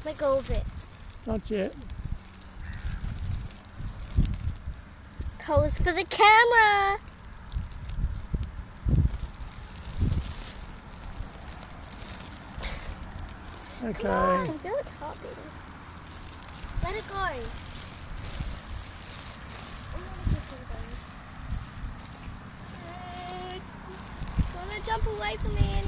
Let go of it. Not yet. Pose for the camera. Okay. Come on, feel its heartbeat. Let it go. It's gonna jump away from me.